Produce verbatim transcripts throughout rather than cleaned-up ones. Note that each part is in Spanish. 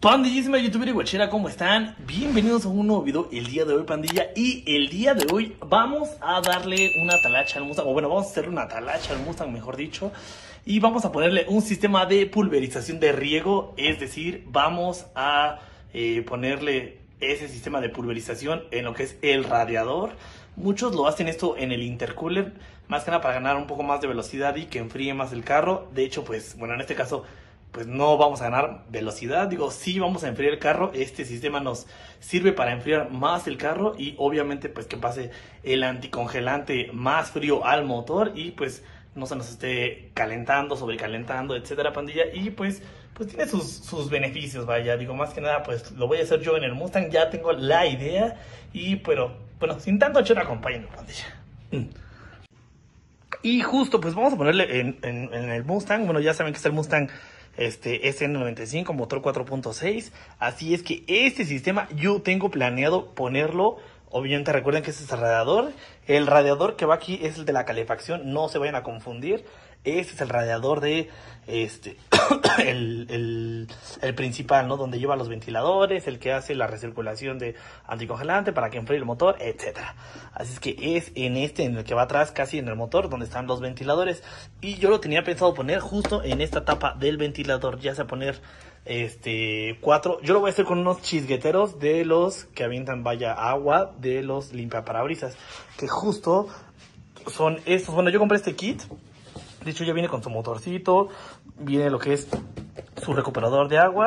Pandillísima youtuber y guachera, ¿cómo están? Bienvenidos a un nuevo video el día de hoy, pandilla. Y el día de hoy vamos a darle una talacha al Mustang. O bueno, vamos a hacerle una talacha al Mustang, mejor dicho. Y vamos a ponerle un sistema de pulverización de riego. Es decir, vamos a eh, ponerle ese sistema de pulverización en lo que es el radiador. Muchos lo hacen esto en el intercooler, más que nada para ganar un poco más de velocidad y que enfríe más el carro. De hecho, pues, bueno, en este caso pues no vamos a ganar velocidad, digo, sí vamos a enfriar el carro. Este sistema nos sirve para enfriar más el carro y obviamente pues que pase el anticongelante más frío al motor y pues no se nos esté calentando, sobrecalentando, etcétera, pandilla. Y pues, pues tiene sus, sus beneficios, vaya, digo, más que nada pues lo voy a hacer yo en el Mustang, ya tengo la idea y pero, bueno, sin tanto chorro, acompáñenme, pandilla. Mm. Y justo pues vamos a ponerle en, en, en el Mustang, bueno, ya saben que es el Mustang Este S N noventa y cinco, motor cuatro punto seis. Así es que este sistema yo tengo planeado ponerlo. Obviamente recuerden que ese es el radiador. El radiador que va aquí es el de la calefacción, no se vayan a confundir. Este es el radiador de este el, el, el principal, ¿no? Donde lleva los ventiladores, el que hace la recirculación de anticongelante para que enfríe el motor, etcétera. Así es que es en este, en el que va atrás, casi en el motor, donde están los ventiladores. Y yo lo tenía pensado poner justo en esta tapa del ventilador, ya sea poner este cuatro. Yo lo voy a hacer con unos chisgueteros de los que avientan vaya agua, de los limpiaparabrisas, que justo son estos. Bueno, yo compré este kit. De hecho ya viene con su motorcito, viene lo que es su recuperador de agua,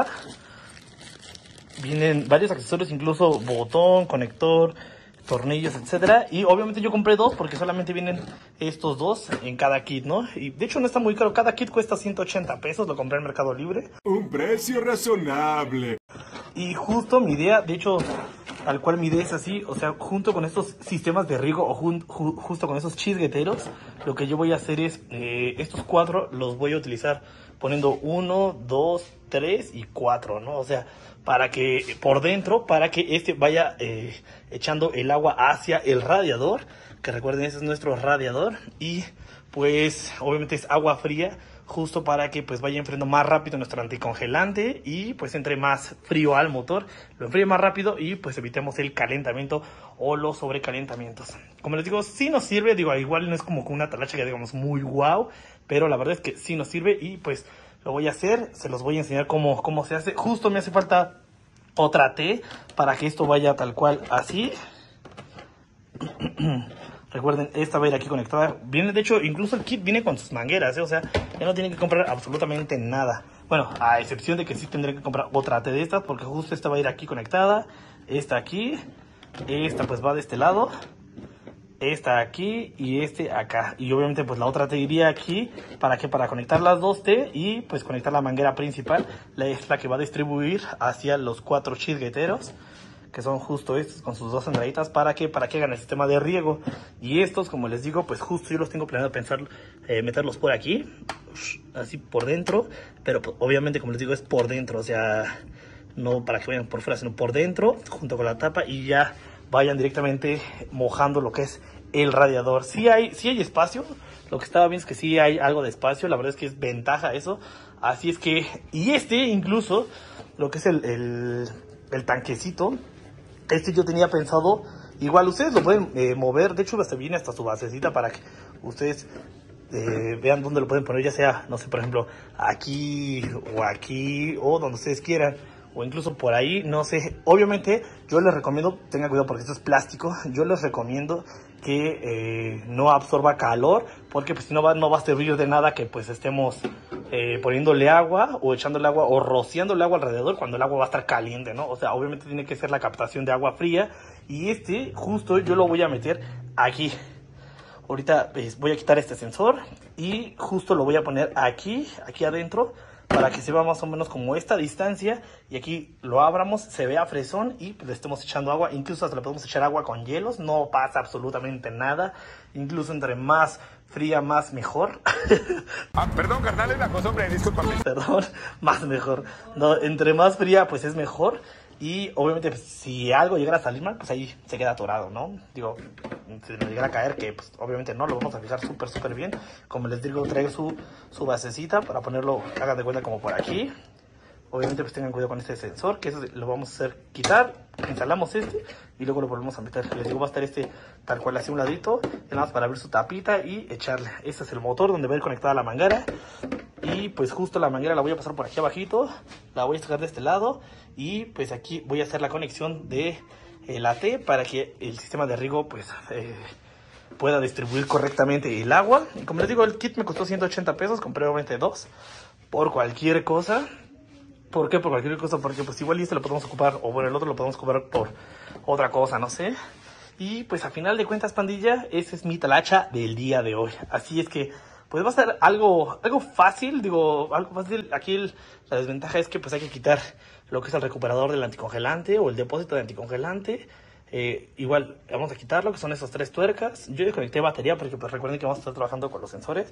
vienen varios accesorios, incluso botón, conector, tornillos, etcétera. Y obviamente yo compré dos porque solamente vienen estos dos en cada kit, ¿no? Y de hecho no está muy caro, cada kit cuesta ciento ochenta pesos, lo compré en Mercado Libre. Un precio razonable. Y justo mi idea, de hecho, al cual mi idea es así, o sea, junto con estos sistemas de riego o jun, ju, justo con esos chisgueteros, lo que yo voy a hacer es, eh, estos cuatro los voy a utilizar poniendo uno, dos, tres y cuatro, ¿no? O sea, para que por dentro, para que este vaya eh, echando el agua hacia el radiador, que recuerden, ese es nuestro radiador, y pues obviamente es agua fría, justo para que pues vaya enfriando más rápido nuestro anticongelante y pues entre más frío al motor, lo enfríe más rápido y pues evitemos el calentamiento o los sobrecalentamientos. Como les digo, sí nos sirve, digo, igual no es como con una talacha que digamos muy wow, pero la verdad es que sí nos sirve y pues lo voy a hacer, se los voy a enseñar cómo, cómo se hace. Justo me hace falta otra T para que esto vaya tal cual así. Recuerden, esta va a ir aquí conectada. Viene, de hecho, incluso el kit viene con sus mangueras, ¿eh? O sea, ya no tienen que comprar absolutamente nada. Bueno, a excepción de que sí tendré que comprar otra T de estas, porque justo esta va a ir aquí conectada. Esta aquí. Esta pues va de este lado. Esta aquí y este acá. Y obviamente pues la otra T iría aquí. ¿Para qué? Para conectar las dos T y pues conectar la manguera principal. La es la que va a distribuir hacia los cuatro chisgueteros, que son justo estos con sus dos entraditas, para que para que hagan el sistema de riego. Y estos, como les digo, pues justo yo los tengo planeado pensar eh, meterlos por aquí, así por dentro, pero pues, obviamente, como les digo, es por dentro, o sea, no para que vayan por fuera, sino por dentro, junto con la tapa, y ya vayan directamente mojando lo que es el radiador. Sí hay, sí hay espacio, lo que estaba bien es que sí hay algo de espacio, la verdad es que es ventaja eso. Así es que, y este incluso, lo que es el, el, el tanquecito, este yo tenía pensado, igual ustedes lo pueden eh, mover, de hecho hasta viene hasta su basecita para que ustedes eh, vean dónde lo pueden poner, ya sea, no sé, por ejemplo, aquí o aquí o donde ustedes quieran, o incluso por ahí, no sé. Obviamente yo les recomiendo, tengan cuidado porque esto es plástico, yo les recomiendo que eh, no absorba calor, porque pues si no va, no va a servir de nada que pues estemos eh, poniéndole agua o echándole agua o rociándole agua alrededor cuando el agua va a estar caliente, ¿no? O sea, obviamente tiene que ser la captación de agua fría, y este justo yo lo voy a meter aquí. Ahorita pues, voy a quitar este sensor y justo lo voy a poner aquí, aquí adentro, para que se vea más o menos como esta distancia, y aquí lo abramos, se vea fresón y pues, le estemos echando agua. Incluso hasta le podemos echar agua con hielos, no pasa absolutamente nada. Incluso entre más fría, más mejor. Ah, perdón, carnal, es la cosa, hombre, discúlpame. Perdón, más mejor. No, entre más fría, pues es mejor. Y obviamente, pues, si algo llegara a salir mal, pues ahí se queda atorado, ¿no? Digo, si me llegara a caer, que pues obviamente no, lo vamos a fijar súper, súper bien. Como les digo, traigo su, su basecita para ponerlo, hagan de cuenta como por aquí. Obviamente pues tengan cuidado con este sensor, que eso lo vamos a hacer quitar, instalamos este y luego lo volvemos a meter. Les digo, va a estar este tal cual así un ladito, nada más para abrir su tapita y echarle. Este es el motor donde va a ir conectada la manguera. Y pues justo la manguera la voy a pasar por aquí abajito, la voy a sacar de este lado y pues aquí voy a hacer la conexión de eh, la T para que el sistema de riego pues eh, pueda distribuir correctamente el agua. Y como les digo, el kit me costó ciento ochenta pesos, compré obviamente dos por cualquier cosa. ¿Por qué? Por cualquier cosa, porque pues igual este lo podemos ocupar, o bueno, el otro lo podemos ocupar por otra cosa, no sé. Y pues a final de cuentas, pandilla, esa es mi talacha del día de hoy. Así es que, pues va a ser algo, algo fácil, digo, algo fácil. Aquí el, la desventaja es que pues hay que quitar lo que es el recuperador del anticongelante o el depósito de anticongelante. Eh, igual vamos a quitarlo, que son esas tres tuercas. Yo desconecté batería porque pues recuerden que vamos a estar trabajando con los sensores.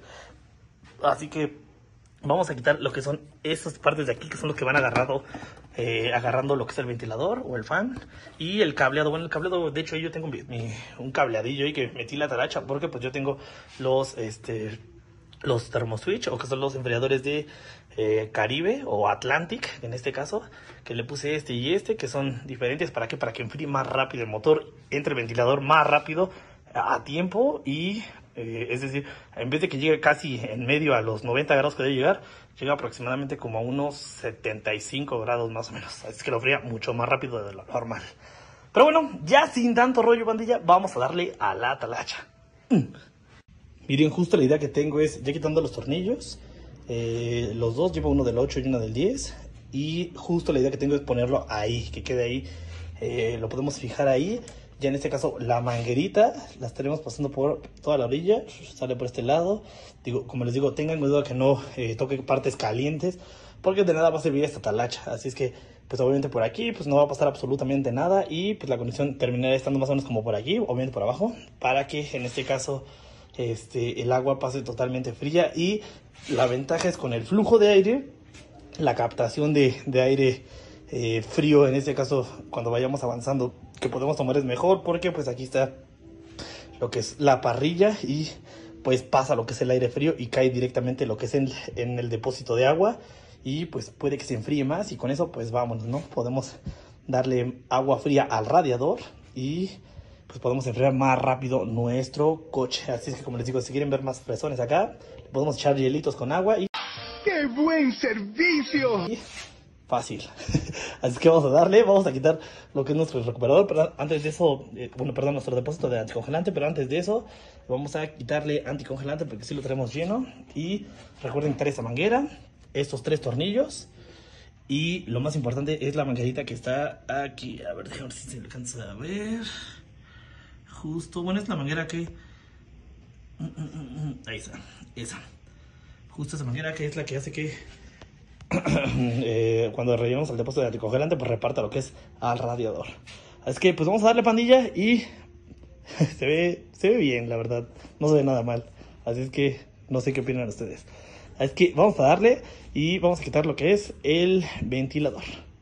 Así que vamos a quitar lo que son esas partes de aquí, que son los que van agarrado, eh, agarrando lo que es el ventilador o el fan. Y el cableado, bueno, el cableado, de hecho yo tengo mi, mi, un cableadillo ahí que metí la talacha, porque pues yo tengo los, este, los thermoswitch, o que son los enfriadores de eh, Caribe o Atlantic, en este caso, que le puse este y este, que son diferentes. ¿Para qué? Para que enfríe más rápido el motor, entre el ventilador más rápido a tiempo y... Eh, es decir, en vez de que llegue casi en medio a los noventa grados que debe llegar, llega aproximadamente como a unos setenta y cinco grados más o menos. Es que lo fría mucho más rápido de lo normal. Pero bueno, ya sin tanto rollo, bandilla, vamos a darle a la talacha. Mm. Miren, justo la idea que tengo es, ya quitando los tornillos, eh, los dos, llevo uno del ocho y uno del diez. Y justo la idea que tengo es ponerlo ahí, que quede ahí. Eh, lo podemos fijar ahí. Ya en este caso la manguerita la estaremos pasando por toda la orilla, sale por este lado. Digo, como les digo, tengan cuidado que no eh, toque partes calientes, porque de nada va a servir esta talacha. Así es que, pues obviamente por aquí pues no va a pasar absolutamente nada y pues la conexión terminará estando más o menos como por aquí, obviamente por abajo, para que en este caso este, el agua pase totalmente fría. Y la ventaja es con el flujo de aire, la captación de, de aire eh, frío, en este caso cuando vayamos avanzando, que podemos tomar es mejor, porque pues aquí está lo que es la parrilla y pues pasa lo que es el aire frío y cae directamente lo que es en, en el depósito de agua y pues puede que se enfríe más y con eso pues vámonos, ¿no? Podemos darle agua fría al radiador y pues podemos enfriar más rápido nuestro coche. Así es que, como les digo, si quieren ver más fresones acá, le podemos echar hielitos con agua y... ¡Qué buen servicio! Y fácil. Así que vamos a darle, vamos a quitar lo que es nuestro recuperador, pero antes de eso, eh, bueno, perdón, nuestro depósito de anticongelante, pero antes de eso vamos a quitarle anticongelante porque sí lo tenemos lleno. Y recuerden quitar esta manguera, estos tres tornillos y lo más importante es la manguerita que está aquí. A ver, déjame ver si se alcanza a ver. Justo, bueno, es la manguera que... Ahí está, esa. Justo esa manguera que es la que hace que... eh, cuando rellenamos el depósito de anticongelante pues reparta lo que es al radiador. Así que pues vamos a darle, pandilla, y se ve se ve bien, la verdad, no se ve nada mal. Así es que no sé qué opinan ustedes. Así que vamos a darle y vamos a quitar lo que es el ventilador.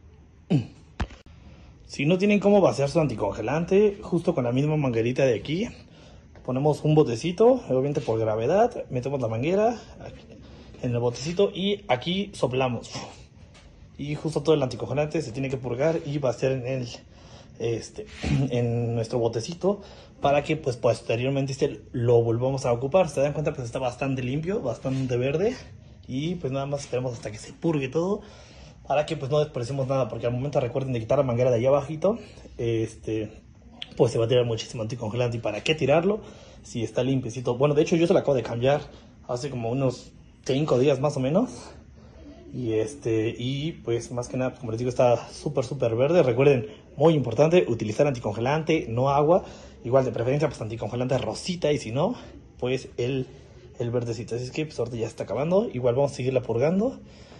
Si no tienen cómo vaciar su anticongelante, justo con la misma manguerita de aquí ponemos un botecito, obviamente por gravedad, metemos la manguera aquí en el botecito y aquí soplamos y justo todo el anticongelante se tiene que purgar y vaciar en el este en nuestro botecito para que pues posteriormente este lo volvamos a ocupar. Se dan cuenta, pues está bastante limpio, bastante verde y pues nada más esperemos hasta que se purgue todo para que pues no desperdiciemos nada, porque al momento, recuerden, de quitar la manguera de allá abajito, este pues se va a tirar muchísimo anticongelante. ¿Y para qué tirarlo si está limpiecito? Bueno, de hecho yo se lo acabo de cambiar hace como unos cinco días más o menos. Y este y pues más que nada, como les digo, está súper súper verde. Recuerden, muy importante, utilizar anticongelante, no agua. Igual de preferencia pues anticongelante rosita, y si no, pues el, el verdecito. Así es que pues ahorita ya está acabando. Igual vamos a seguirla purgando.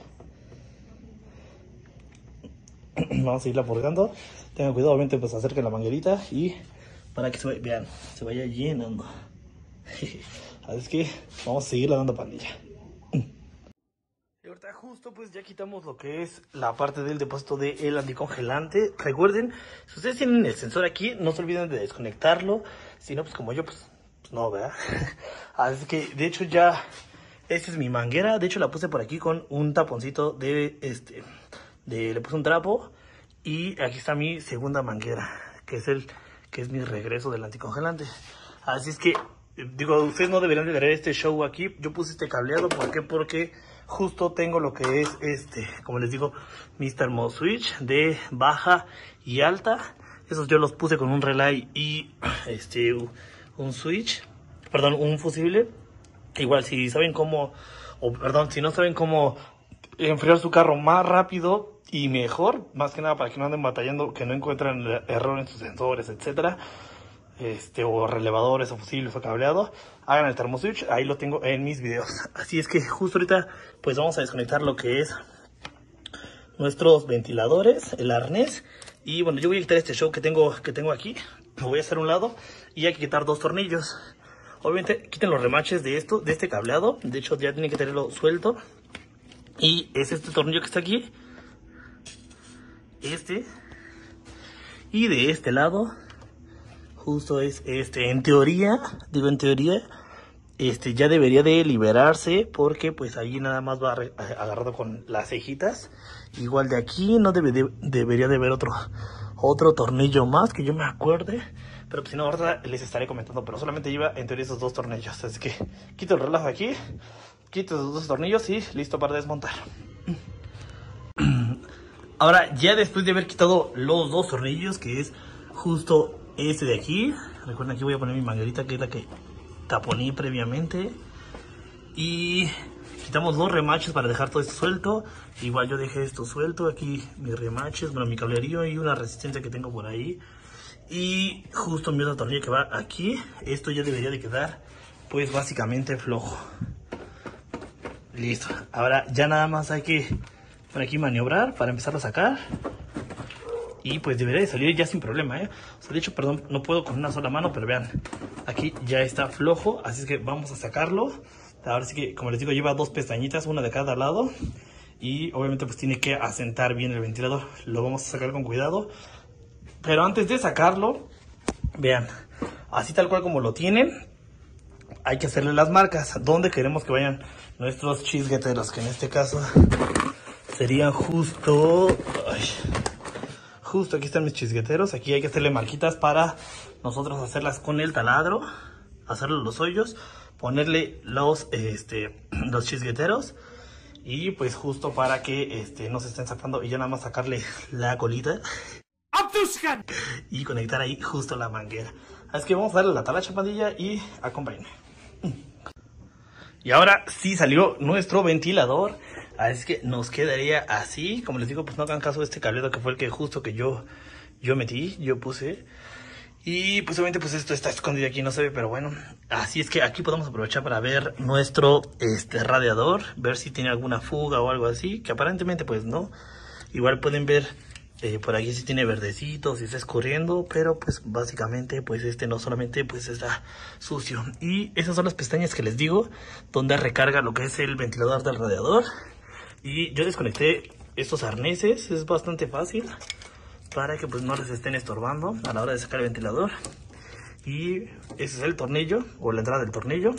Vamos a seguirla purgando. Tengan cuidado, obviamente, pues acerquen la manguerita y para que se vaya, vean, se vaya llenando. Así es que vamos a seguirla dando, pandilla. Y ahorita justo pues ya quitamos lo que es la parte del depósito del anticongelante. Recuerden, si ustedes tienen el sensor aquí, no se olviden de desconectarlo. Si no, pues como yo, pues, pues no, ¿verdad? Así que de hecho ya, esta es mi manguera. De hecho la puse por aquí con un taponcito de este de, le puse un trapo. Y aquí está mi segunda manguera, que es el que es mi regreso del anticongelante. Así es que, digo, ustedes no deberían de ver este show aquí. Yo puse este cableado, ¿por qué? Porque justo tengo lo que es este, como les digo, mis termoswitch de baja y alta. Esos yo los puse con un relay y este un switch, perdón, un fusible. Igual si saben cómo, o perdón, si no saben cómo enfriar su carro más rápido y mejor, más que nada para que no anden batallando, que no encuentran error en sus sensores, etcétera, este, o relevadores, o fusibles, o cableado, hagan el termoswitch, ahí lo tengo en mis videos. Así es que justo ahorita pues vamos a desconectar lo que es nuestros ventiladores, el arnés, y bueno, yo voy a quitar este show que tengo, que tengo aquí, lo voy a hacer a un lado, y hay que quitar dos tornillos. Obviamente quiten los remaches de esto, de este cableado, de hecho ya tienen que tenerlo suelto, y es este tornillo que está aquí, este, y de este lado justo es este. En teoría, digo en teoría, este ya debería de liberarse, porque pues ahí nada más va agarrado con las cejitas. Igual de aquí no debe de, debería de haber otro otro tornillo más que yo me acuerde, pero pues si no ahorita les estaré comentando, pero solamente lleva en teoría esos dos tornillos. Así que quito el relajo aquí, quito esos dos tornillos y listo para desmontar. Ahora, ya después de haber quitado los dos tornillos, que es justo este de aquí, recuerden, aquí voy a poner mi manguerita, que es la que taponé previamente, y quitamos los remaches para dejar todo esto suelto. Igual yo dejé esto suelto, aquí mis remaches, bueno, mi cablerío y una resistencia que tengo por ahí, y justo mi otro tornillo que va aquí. Esto ya debería de quedar pues básicamente flojo. Listo, ahora ya nada más hay que por aquí maniobrar para empezar a sacar. Y pues debería de salir ya sin problema, ¿eh? O sea, de hecho, perdón, no puedo con una sola mano, pero vean, aquí ya está flojo, así es que vamos a sacarlo. Ahora sí que, como les digo, lleva dos pestañitas, una de cada lado. Y obviamente pues tiene que asentar bien el ventilador. Lo vamos a sacar con cuidado. Pero antes de sacarlo, vean, así tal cual como lo tienen, hay que hacerle las marcas donde queremos que vayan nuestros chisgueteros, que en este caso serían justo... Ay, justo aquí están mis chisgueteros. Aquí hay que hacerle marquitas para nosotros hacerlas con el taladro, hacerle los hoyos, ponerle los, este, los chisgueteros, y pues justo para que este, no se estén sacando, y ya nada más sacarle la colita y conectar ahí justo la manguera. Así que vamos a darle la talacha, pandilla, y acompáñenme. Y ahora sí salió nuestro ventilador. Así que nos quedaría así. Como les digo, pues no hagan caso de este cableado que fue el que justo que yo, yo metí, yo puse. Y pues obviamente pues esto está escondido aquí, no se ve, pero bueno. Así es que aquí podemos aprovechar para ver nuestro este, radiador, ver si tiene alguna fuga o algo así, que aparentemente pues no. Igual pueden ver eh, por aquí si tiene verdecito, si está escurriendo, pero pues básicamente pues este no, solamente pues está sucio. Y esas son las pestañas que les digo, donde recarga lo que es el ventilador del radiador. Y yo desconecté estos arneses, es bastante fácil, para que pues no les estén estorbando a la hora de sacar el ventilador. Y ese es el tornillo, o la entrada del tornillo.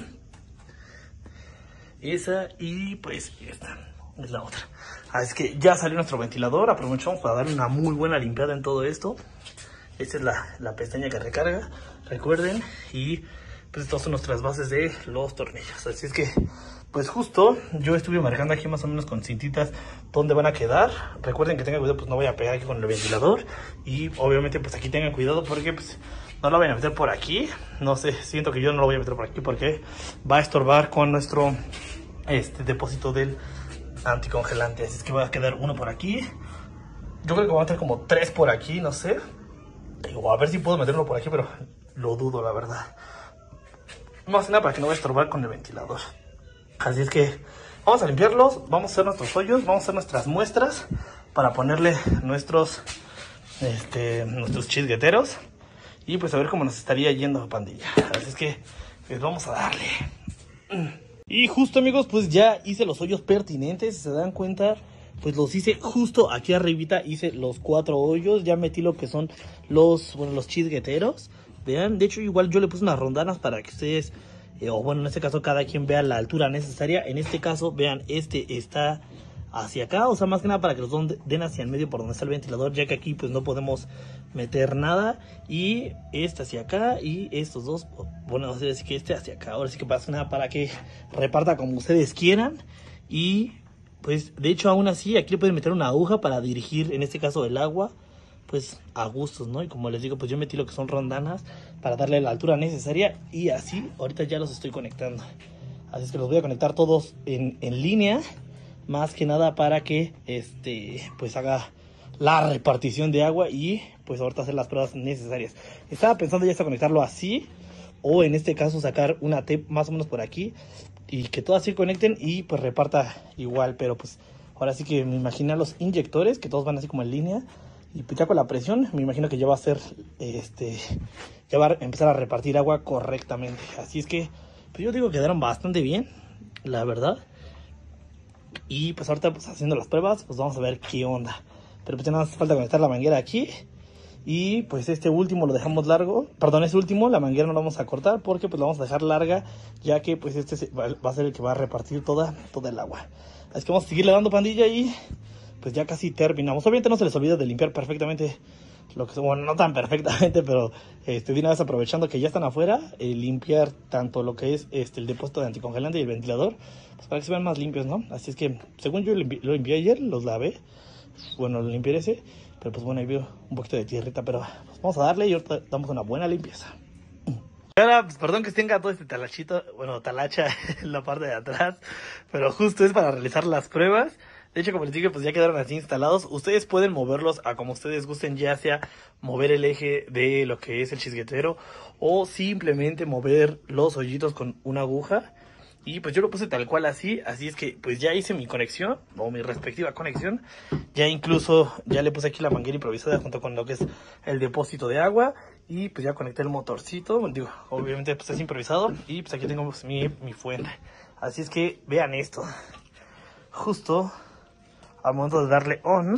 Esa, y pues esta es la otra. Así que ya salió nuestro ventilador. Aprovechamos para darle una muy buena limpiada en todo esto. Esta es la, la pestaña que recarga, recuerden. Y pues estas son nuestras bases de los tornillos. Así es que pues justo yo estuve marcando aquí más o menos con cintitas dónde van a quedar. Recuerden que tengan cuidado, pues no voy a pegar aquí con el ventilador. Y obviamente pues aquí tengan cuidado, porque pues no lo vayan a meter por aquí. No sé, siento que yo no lo voy a meter por aquí porque va a estorbar con nuestro este depósito del anticongelante. Así es que va a quedar uno por aquí. Yo creo que va a meter como tres por aquí, no sé. Digo, a ver si puedo meterlo por aquí, pero lo dudo, la verdad. Más que nada para que no vaya a estorbar con el ventilador. Así es que vamos a limpiarlos, vamos a hacer nuestros hoyos, vamos a hacer nuestras muestras para ponerle nuestros, este, nuestros chisgueteros. Y pues a ver cómo nos estaría yendo, pandilla. Así es que pues vamos a darle. Y justo, amigos, pues ya hice los hoyos pertinentes. Si se dan cuenta, pues los hice justo aquí arribita. Hice los cuatro hoyos, ya metí lo que son los, bueno, los chisgueteros. Vean, de hecho igual yo le puse unas rondanas para que ustedes... Eh, o bueno, en este caso cada quien vea la altura necesaria. En este caso, vean, este está hacia acá, o sea, más que nada para que los dos den hacia el medio por donde está el ventilador, ya que aquí pues no podemos meter nada. Y este hacia acá y estos dos, bueno, así que este hacia acá. Ahora sí que pasa nada para que reparta como ustedes quieran. Y pues de hecho aún así aquí le pueden meter una aguja para dirigir, en este caso el agua, pues a gustos, ¿no? Y como les digo, pues yo metí lo que son rondanas para darle la altura necesaria. Y así ahorita ya los estoy conectando. Así es que los voy a conectar todos en, en línea, más que nada para que este pues haga la repartición de agua y pues ahorita hacer las pruebas necesarias. Estaba pensando ya hasta conectarlo así, o en este caso sacar una T más o menos por aquí y que todas se conecten y pues reparta igual. Pero pues ahora sí que me imagino los inyectores que todos van así como en línea, y pues ya con la presión me imagino que ya va a ser este ya va a empezar a repartir agua correctamente. Así es que pues yo digo que quedaron bastante bien, la verdad. Y pues ahorita pues haciendo las pruebas pues vamos a ver qué onda. Pero pues ya nada más falta conectar la manguera aquí. Y pues este último lo dejamos largo. Perdón, este último la manguera no lo vamos a cortar porque pues lo vamos a dejar larga, ya que pues este va a ser el que va a repartir toda, toda el agua. Así que vamos a seguirle dando, pandilla, y pues ya casi terminamos. Obviamente no se les olvide de limpiar perfectamente lo que, bueno, no tan perfectamente, pero este, de una vez aprovechando que ya están afuera, eh, limpiar tanto lo que es este, el depósito de anticongelante y el ventilador, pues para que se vean más limpios, ¿no? Así es que, según yo lo, lo limpié ayer, los lavé, bueno, lo limpié ese, pero pues bueno, ahí veo un poquito de tierrita, pero pues vamos a darle y ahorita damos una buena limpieza. Ahora, pues perdón que tenga todo este talachito, bueno, talacha en la parte de atrás, pero justo es para realizar las pruebas. De hecho, como les dije, pues ya quedaron así instalados. Ustedes pueden moverlos a como ustedes gusten, ya sea mover el eje de lo que es el chisguetero o simplemente mover los hoyitos con una aguja. Y pues yo lo puse tal cual así, así es que pues ya hice mi conexión, o mi respectiva conexión. Ya incluso ya le puse aquí la manguera improvisada junto con lo que es el depósito de agua. Y pues ya conecté el motorcito, digo, obviamente pues es improvisado. Y pues aquí tengo pues, mi, mi fuente. Así es que vean esto. Justo al momento de darle on.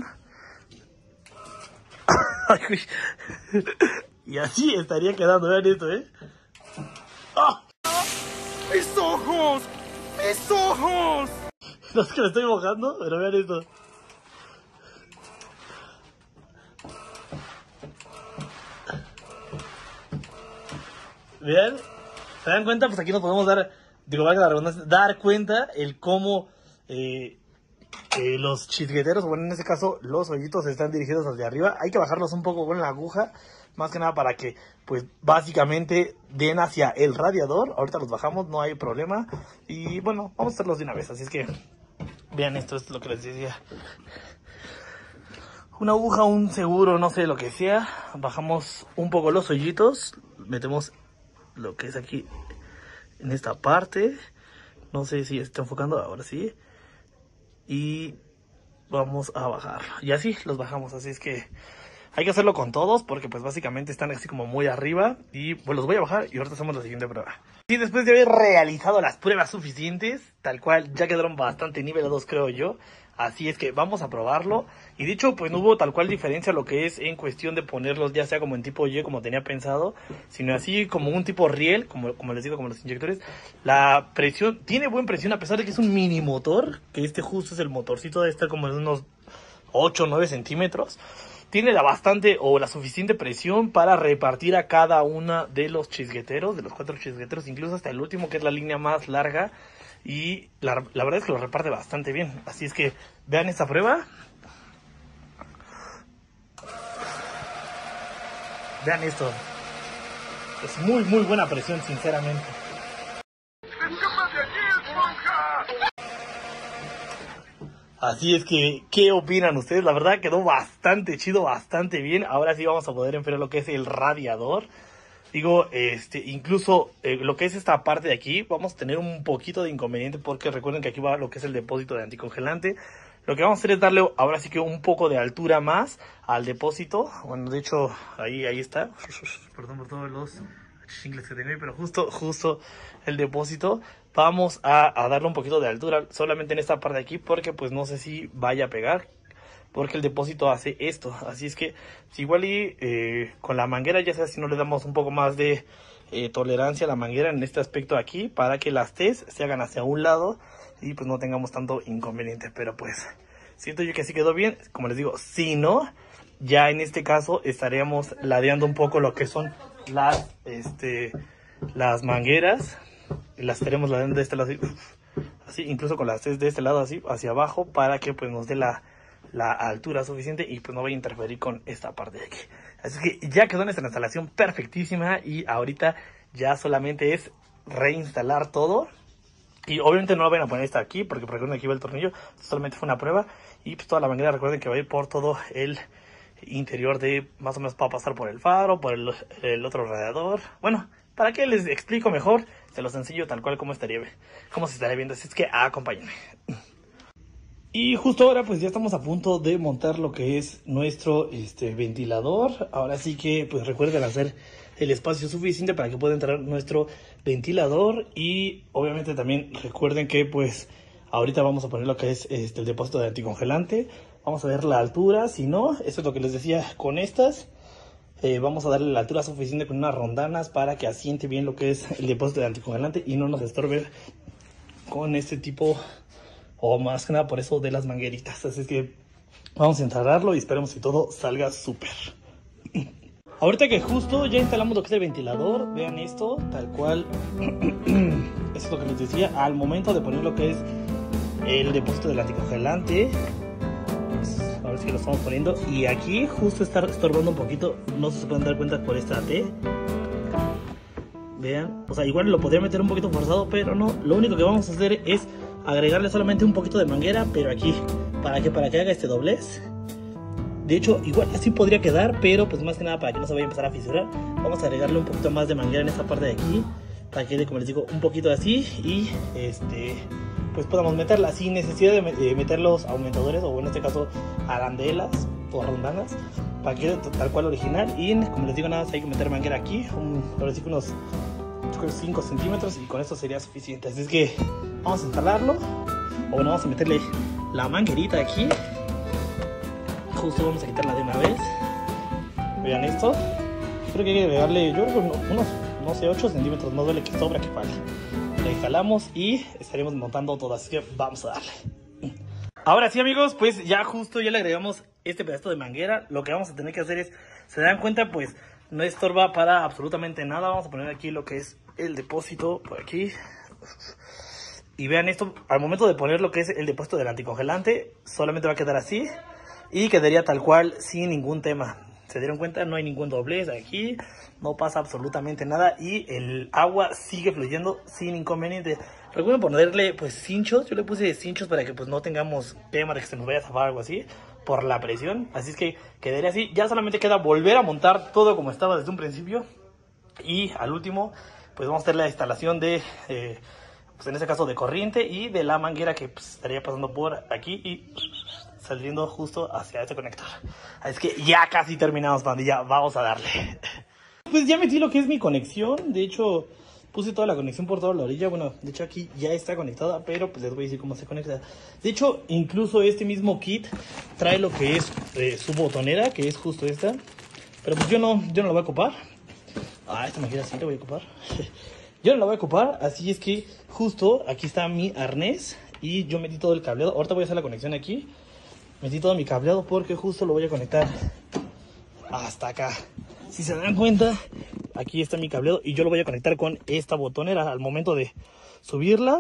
Y así estaría quedando, vean esto, ¿eh? ¡Ah! ¡Mis ojos! ¡Mis ojos! No es que me estoy mojando, pero vean esto. Vean, ¿se dan cuenta? Pues aquí nos podemos dar, digo, valga la redundancia, dar cuenta el cómo eh, eh, los chisgueteros, bueno, en este caso los hoyitos están dirigidos hacia arriba. Hay que bajarlos un poco con la aguja, más que nada para que, pues, básicamente den hacia el radiador. Ahorita los bajamos, no hay problema. Y bueno, vamos a hacerlos de una vez, así es que vean esto, esto es lo que les decía. Una aguja, un seguro, no sé lo que sea. Bajamos un poco los hoyitos, metemos lo que es aquí en esta parte. No sé si está enfocando, ahora sí. Y vamos a bajar. Y así los bajamos, así es que hay que hacerlo con todos porque pues básicamente están así como muy arriba. Y pues los voy a bajar y ahorita hacemos la siguiente prueba. Y después de haber realizado las pruebas suficientes, tal cual ya quedaron bastante nivelados, creo yo. Así es que vamos a probarlo. Y de hecho pues no hubo tal cual diferencia lo que es en cuestión de ponerlos ya sea como en tipo Y como tenía pensado, sino así como un tipo riel, como, como les digo, como los inyectores. La presión, tiene buena presión a pesar de que es un mini motor, que este justo es el motorcito de estar como en unos ocho o nueve centímetros. Tiene la bastante o la suficiente presión para repartir a cada una de los chisgueteros, de los cuatro chisgueteros, incluso hasta el último que es la línea más larga. Y la, la verdad es que lo reparte bastante bien. Así es que vean esta prueba. Vean esto. Es muy muy buena presión, sinceramente. Así es que, ¿qué opinan ustedes? La verdad quedó bastante chido, bastante bien. Ahora sí vamos a poder enfriar lo que es el radiador. Digo, este, incluso eh, lo que es esta parte de aquí, vamos a tener un poquito de inconveniente porque recuerden que aquí va lo que es el depósito de anticongelante. Lo que vamos a hacer es darle ahora sí que un poco de altura más al depósito. Bueno, de hecho, ahí, ahí está. Perdón por todos los chingles que tenía, pero justo, justo el depósito. Vamos a, a darle un poquito de altura solamente en esta parte de aquí porque pues no sé si vaya a pegar. Porque el depósito hace esto, así es que si igual y eh, con la manguera, ya sea si no le damos un poco más de eh, tolerancia a la manguera en este aspecto aquí, para que las T's se hagan hacia un lado y pues no tengamos tanto inconveniente. Pero pues siento yo que así quedó bien. Como les digo, si no, ya en este caso estaríamos ladeando un poco lo que son las, este, las mangueras. Las estaremos ladeando de este lado así, así, incluso con las tres de este lado así, hacia abajo, para que pues nos dé la, la altura suficiente y pues no vaya a interferir con esta parte de aquí. Así que ya quedó nuestra instalación perfectísima y ahorita ya solamente es reinstalar todo. Y obviamente no lo van a poner esta aquí, porque recuerden que aquí va el tornillo, solamente fue una prueba. Y pues toda la manguera, recuerden que va a ir por todo el interior de, más o menos va a pasar por el faro, por el, el otro radiador. Bueno, ¿para qué les explico mejor? Se los enseño tal cual como estaría, como se estaría viendo, así es que acompáñenme. Y justo ahora pues ya estamos a punto de montar lo que es nuestro este, ventilador. Ahora sí que pues recuerden hacer el espacio suficiente para que pueda entrar nuestro ventilador. Y obviamente también recuerden que pues ahorita vamos a poner lo que es este, el depósito de anticongelante. Vamos a ver la altura, si no, eso es lo que les decía con estas. Eh, vamos a darle la altura suficiente con unas rondanas para que asiente bien lo que es el depósito de anticongelante y no nos estorbe con este tipo, o más que nada por eso de las mangueritas. Así es que vamos a instalarlo y esperemos que todo salga súper. Ahorita que justo ya instalamos lo que es el ventilador, vean esto, tal cual. Eso es lo que les decía, al momento de poner lo que es el depósito del anticongelante. A ver si lo estamos poniendo. Y aquí justo está estorbando un poquito. No se pueden dar cuenta por esta T. Vean. O sea, igual lo podría meter un poquito forzado, pero no. Lo único que vamos a hacer es agregarle solamente un poquito de manguera, pero aquí. ¿Para que Para que haga este doblez. De hecho, igual así podría quedar, pero pues más que nada para que no se vaya a empezar a fisurar. Vamos a agregarle un poquito más de manguera en esta parte de aquí. Para que quede, como les digo, un poquito así. Y este... pues podamos meterla sin necesidad de meter los aumentadores, o en este caso arandelas o rondanas, para que quede tal cual original. Y como les digo, nada más hay que meter manguera aquí, un, por decir unos cinco centímetros, y con esto sería suficiente. Así es que vamos a instalarlo, o bueno, vamos a meterle la manguerita aquí. Justo vamos a quitarla de una vez. Vean esto, creo que hay que agregarle, yo creo que unos, no sé, ocho centímetros, más vale que sobra que falta. La instalamos y estaremos montando todo, así que vamos a darle. Ahora sí, amigos, pues ya justo ya le agregamos este pedazo de manguera. Lo que vamos a tener que hacer es, se dan cuenta, pues no estorba para absolutamente nada. Vamos a poner aquí lo que es el depósito por aquí. Y vean esto, al momento de poner lo que es el depósito del anticongelante, solamente va a quedar así y quedaría tal cual sin ningún tema. ¿Se dieron cuenta? No hay ningún doblez aquí, no pasa absolutamente nada y el agua sigue fluyendo sin inconveniente. Recuerden ponerle pues cinchos, yo le puse cinchos para que pues no tengamos tema de que se nos vaya a zafar algo así por la presión. Así es que quedaría así, ya solamente queda volver a montar todo como estaba desde un principio. Y al último pues vamos a hacer la instalación de, eh, pues en este caso de corriente y de la manguera que pues, estaría pasando por aquí y saliendo justo hacia este conector. Es que ya casi terminamos, pandilla. Vamos a darle. Pues ya metí lo que es mi conexión. De hecho, puse toda la conexión por toda la orilla. Bueno, de hecho aquí ya está conectada, pero pues les voy a decir cómo se conecta. De hecho, incluso este mismo kit trae lo que es eh, su botonera, que es justo esta. Pero pues yo no, yo no la voy a ocupar. Ah, esta manguera sí la voy a ocupar. Yo no la voy a ocupar, así es que justo aquí está mi arnés y yo metí todo el cableado. Ahorita voy a hacer la conexión aquí. Metí todo mi cableado porque justo lo voy a conectar hasta acá. Si se dan cuenta, aquí está mi cableado y yo lo voy a conectar con esta botonera. Al momento de subirla,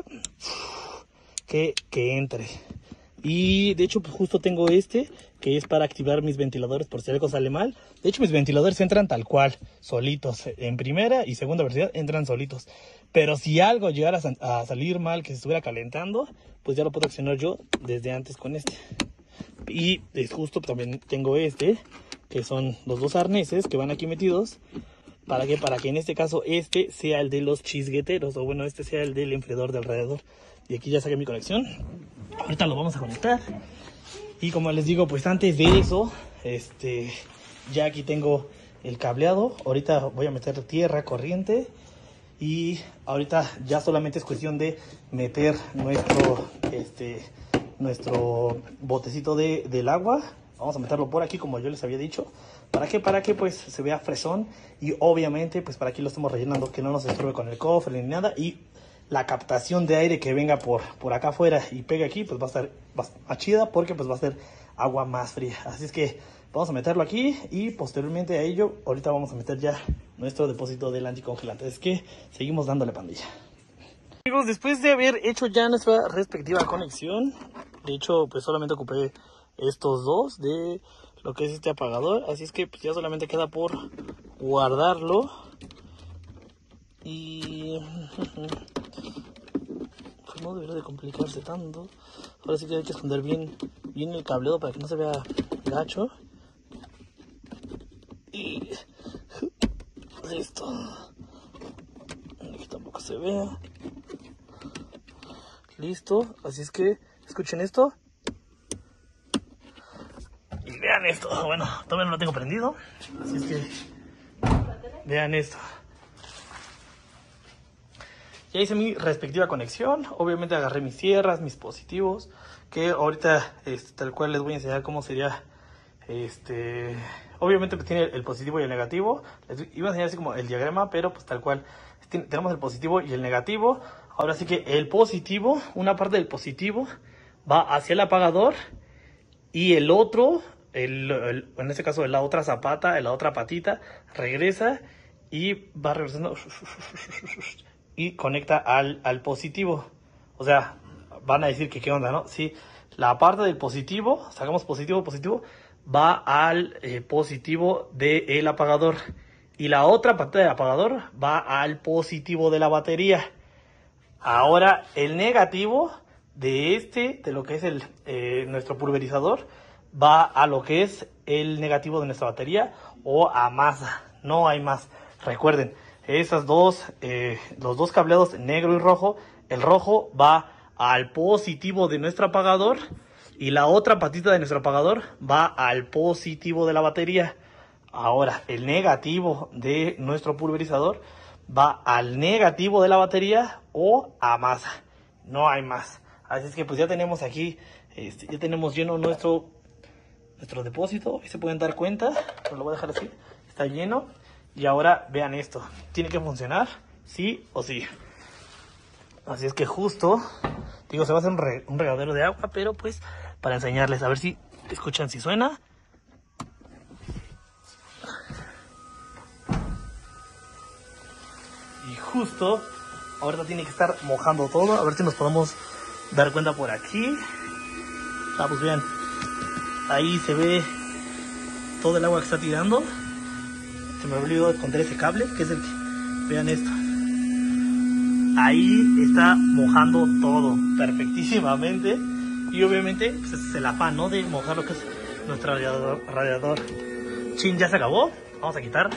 que, que entre. Y de hecho pues justo tengo este, que es para activar mis ventiladores por si algo sale mal. De hecho mis ventiladores entran tal cual, solitos. En primera y segunda velocidad entran solitos. Pero si algo llegara a, a salir mal, que se estuviera calentando, pues ya lo puedo accionar yo desde antes con este. Y es justo también tengo este, que son los dos arneses que van aquí metidos. ¿Para qué? Para que en este caso este sea el de los chisgueteros, o bueno, este sea el del enfriador de alrededor. Y aquí ya saqué mi conexión. Ahorita lo vamos a conectar. Y como les digo, pues antes de eso, este, ya aquí tengo el cableado. Ahorita voy a meter tierra, corriente. Y ahorita ya solamente es cuestión de meter nuestro, este... nuestro botecito de, del agua. Vamos a meterlo por aquí como yo les había dicho. ¿Para qué? Para que pues se vea fresón. Y obviamente pues para aquí lo estamos rellenando, que no nos estorbe con el cofre ni nada. Y la captación de aire que venga por, por acá afuera y pegue aquí, pues va a estar más chida porque pues va a ser agua más fría. Así es que vamos a meterlo aquí y posteriormente a ello, ahorita vamos a meter ya nuestro depósito del anticongelante. Es que seguimos dándole, pandilla. Amigos, después de haber hecho ya nuestra respectiva conexión, de hecho pues solamente ocupé estos dos de lo que es este apagador, así es que pues ya solamente queda por guardarlo y pues no debería de complicarse tanto. Ahora sí que hay que esconder bien, bien el cableado para que no se vea gacho. Y listo, aquí tampoco se vea. Listo, así es que escuchen esto y vean esto. Bueno, todavía no lo tengo prendido, así es que vean esto. Ya hice mi respectiva conexión, obviamente agarré mis sierras, mis positivos, que ahorita este, tal cual les voy a enseñar cómo sería. Este, obviamente pues tiene el positivo y el negativo. Les iba a enseñar así como el diagrama, pero pues tal cual tenemos el positivo y el negativo. Ahora sí que el positivo, una parte del positivo va hacia el apagador y el otro, el, el, en este caso la otra zapata, la otra patita, regresa y va regresando y conecta al, al positivo. O sea, van a decir que qué onda, ¿no? Sí, la parte del positivo, sacamos positivo, positivo, va al eh, positivo del apagador y la otra parte del apagador va al positivo de la batería. Ahora el negativo de este, de lo que es el eh, nuestro pulverizador, va a lo que es el negativo de nuestra batería o a masa. No hay más. Recuerden, esas dos, eh, los dos cableados negro y rojo, el rojo va al positivo de nuestro apagador y la otra patita de nuestro apagador va al positivo de la batería. Ahora, el negativo de nuestro pulverizador va al negativo de la batería o a masa. No hay más. Así es que pues ya tenemos aquí, este, ya tenemos lleno nuestro, nuestro depósito. Ahí se pueden dar cuenta, pero lo voy a dejar así. Está lleno. Y ahora vean esto. Tiene que funcionar sí o sí. Así es que justo, digo, se va a hacer un, re, un regadero de agua, pero pues para enseñarles, a ver si escuchan si suena. Y justo, ahorita tiene que estar mojando todo, a ver si nos podemos dar cuenta por aquí. Ah, pues vean, ahí se ve todo el agua que está tirando. Se me olvidó esconder ese cable, que es el que, vean esto. Ahí está mojando todo perfectísimamente. Y obviamente pues ese es el afán, ¿no? De mojar lo que es nuestro radiador, radiador. Chin, ya se acabó. Vamos a quitar.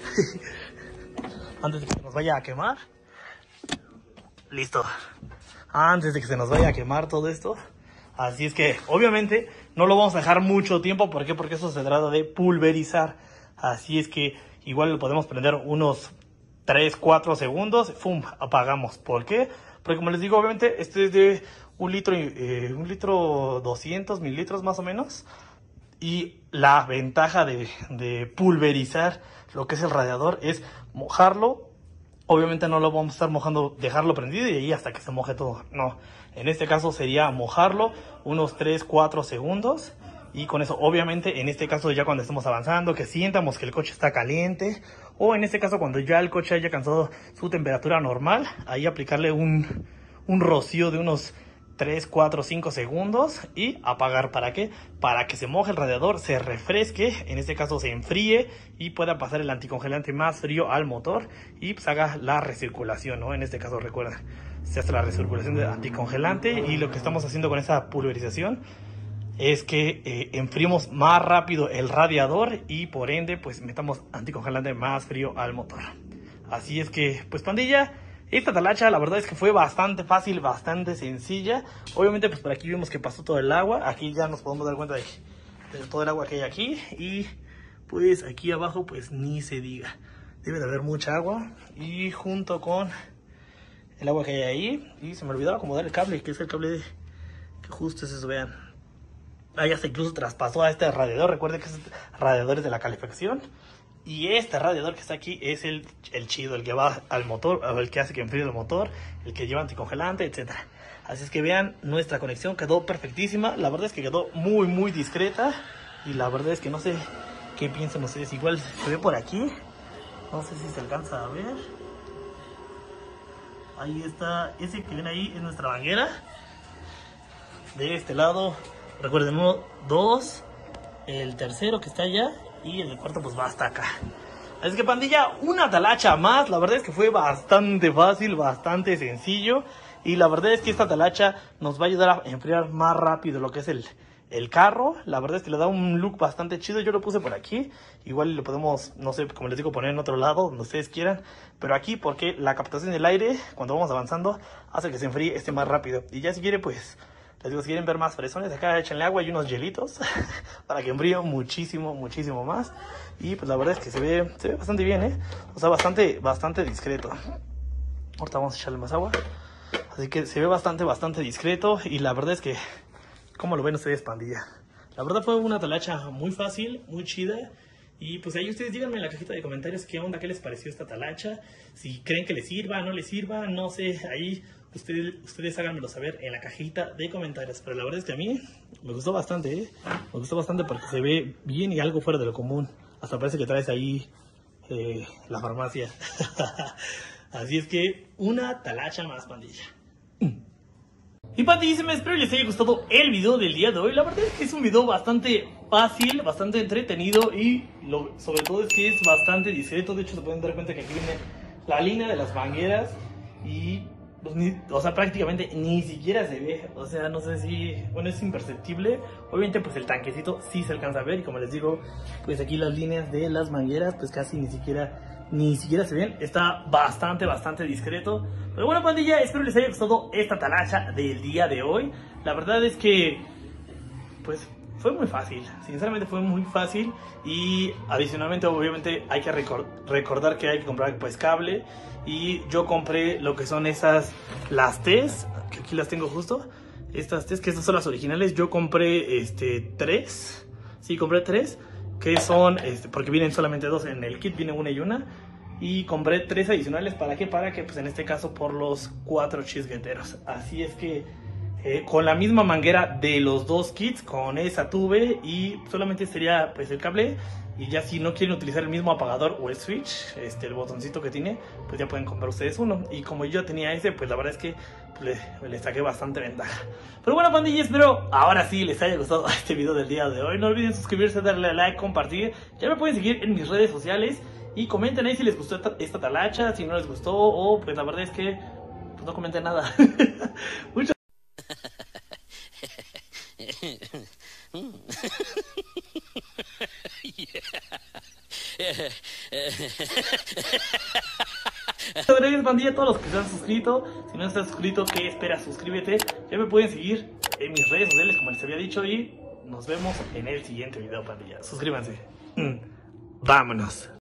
Antes de que se nos vaya a quemar. Listo. Antes de que se nos vaya a quemar todo esto. Así es que obviamente no lo vamos a dejar mucho tiempo. ¿Por qué? Porque eso se trata de pulverizar. Así es que igual lo podemos prender unos tres, cuatro segundos. ¡Fum! Apagamos. ¿Por qué? Porque como les digo, obviamente este es de un litro, eh, un litro doscientos mililitros más o menos. Y la ventaja de, de pulverizar lo que es el radiador es mojarlo. Obviamente no lo vamos a estar mojando, dejarlo prendido y ahí hasta que se moje todo. No, en este caso sería mojarlo unos tres, cuatro segundos. Y con eso, obviamente, en este caso ya cuando estemos avanzando, que sientamos que el coche está caliente. O en este caso cuando ya el coche haya alcanzado su temperatura normal, ahí aplicarle un, un rocío de unos tres, cuatro, cinco segundos y apagar. ¿Para qué? Para que se moje el radiador, se refresque, en este caso se enfríe y pueda pasar el anticongelante más frío al motor y pues haga la recirculación, ¿no? En este caso recuerda, se hace la recirculación del anticongelante y lo que estamos haciendo con esa pulverización es que eh, enfriemos más rápido el radiador y por ende pues metamos anticongelante más frío al motor. Así es que pues pandilla, esta talacha la verdad es que fue bastante fácil, bastante sencilla. Obviamente pues por aquí vimos que pasó todo el agua, aquí ya nos podemos dar cuenta de, de todo el agua que hay aquí y pues aquí abajo pues ni se diga. Debe de haber mucha agua y junto con el agua que hay ahí, y se me olvidó acomodar el cable, que es el cable de, que justo es eso, vean. Ahí hasta incluso traspasó a este radiador, recuerden que es radiadores de la calefacción. Y este radiador que está aquí es el, el chido, el que va al motor, el que hace que enfríe el motor, el que lleva anticongelante, etcétera. Así es que vean, nuestra conexión quedó perfectísima. La verdad es que quedó muy, muy discreta. Y la verdad es que no sé qué piensan ustedes. Igual se ve por aquí. No sé si se alcanza a ver. Ahí está, ese que ven ahí es nuestra manguera. De este lado, recuerden, uno, dos, el tercero que está allá y el cuarto pues va hasta acá. Así que pandilla, una talacha más. La verdad es que fue bastante fácil, bastante sencillo. Y la verdad es que esta talacha nos va a ayudar a enfriar más rápido lo que es el, el carro. La verdad es que le da un look bastante chido. Yo lo puse por aquí. Igual lo podemos, no sé, como les digo, poner en otro lado, donde ustedes quieran. Pero aquí porque la captación del aire, cuando vamos avanzando, hace que se enfríe este más rápido. Y ya si quiere, pues, les digo, si quieren ver más fresones, acá échenle agua y unos hielitos para que enfríe muchísimo, muchísimo más. Y pues la verdad es que se ve, se ve bastante bien, ¿eh? O sea, bastante, bastante discreto. Ahorita vamos a echarle más agua. Así que se ve bastante, bastante discreto. Y la verdad es que, ¿cómo lo ven ustedes, pandilla? La verdad fue una talacha muy fácil, muy chida. Y pues ahí ustedes díganme en la cajita de comentarios qué onda, qué les pareció esta talacha. Si creen que les sirva, no les sirva, no sé. Ahí ustedes, ustedes háganmelo saber en la cajita de comentarios. Pero la verdad es que a mí me gustó bastante, ¿eh? Me gustó bastante porque se ve bien y algo fuera de lo común. Hasta parece que traes ahí eh, la farmacia. Así es que una talacha más, pandilla. Y pandillísima, espero les haya gustado el video del día de hoy. La verdad es que es un video bastante fácil, bastante entretenido y lo, sobre todo es que es bastante discreto. De hecho se pueden dar cuenta que aquí viene la línea de las mangueras y pues, ni, o sea, prácticamente ni siquiera se ve. O sea, no sé si, bueno, es imperceptible. Obviamente pues el tanquecito sí se alcanza a ver y como les digo, pues aquí las líneas de las mangueras pues casi ni siquiera... Ni siquiera se ven, está bastante, bastante discreto. Pero bueno, pandilla, espero les haya gustado esta talacha del día de hoy. La verdad es que, pues, fue muy fácil. Sinceramente fue muy fácil. Y adicionalmente, obviamente, hay que recor recordar que hay que comprar, pues, cable. Y yo compré lo que son esas, las T's, que aquí las tengo justo. Estas T's, que estas son las originales. Yo compré, este, tres. Sí, compré tres. Que son, este, porque vienen solamente dos en el kit, viene una y una. Y compré tres adicionales, ¿para qué? Para que, pues en este caso, por los cuatro chisgueteros. Así es que, eh, con la misma manguera de los dos kits, con esa tuve. Y solamente sería, pues, el cable. Y ya si no quieren utilizar el mismo apagador o el switch, este, el botoncito que tiene, pues ya pueden comprar ustedes uno. Y como yo tenía ese, pues la verdad es que pues, le, le saqué bastante ventaja. Pero bueno, pandilla, espero ahora sí les haya gustado este video del día de hoy. No olviden suscribirse, darle a like, compartir. Ya me pueden seguir en mis redes sociales. Y comenten ahí si les gustó esta, esta talacha, si no les gustó. O pues la verdad es que pues, no comenten nada. Muchas Muchas gracias, pandilla, a todos los que se han suscrito. Si no estás suscrito, ¿qué esperas? Suscríbete. Ya me pueden seguir en mis redes sociales, como les había dicho. Y nos vemos en el siguiente video, pandilla. Suscríbanse. Vámonos.